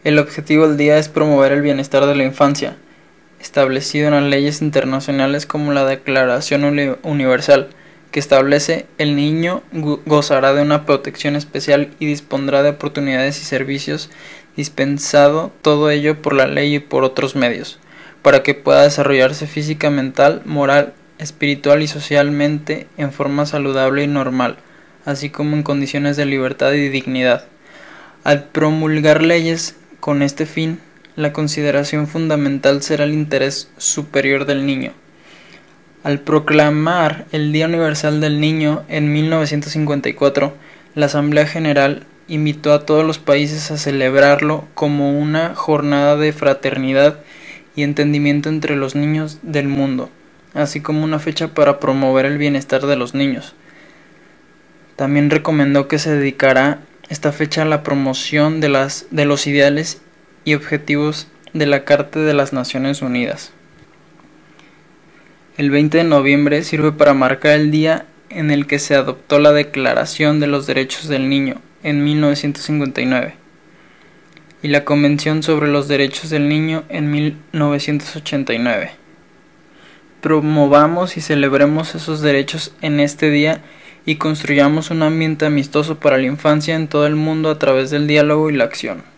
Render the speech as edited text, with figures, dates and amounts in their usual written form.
El objetivo del día es promover el bienestar de la infancia, establecido en las leyes internacionales como la Declaración Universal, que establece el niño gozará de una protección especial y dispondrá de oportunidades y servicios dispensado todo ello por la ley y por otros medios, para que pueda desarrollarse física, mental, moral, espiritual y socialmente en forma saludable y normal, así como en condiciones de libertad y dignidad. Al promulgar leyes con este fin, la consideración fundamental será el interés superior del niño. Al proclamar el Día Universal del Niño en 1954, la Asamblea General invitó a todos los países a celebrarlo como una jornada de fraternidad y entendimiento entre los niños del mundo, así como una fecha para promover el bienestar de los niños. También recomendó que se dedicara esta fecha a la promoción de los ideales y objetivos de la Carta de las Naciones Unidas. El 20 de noviembre sirve para marcar el día en el que se adoptó la Declaración de los Derechos del Niño en 1959 y la Convención sobre los Derechos del Niño en 1989. Promovamos y celebremos esos derechos en este día y construyamos un ambiente amistoso para la infancia en todo el mundo a través del diálogo y la acción.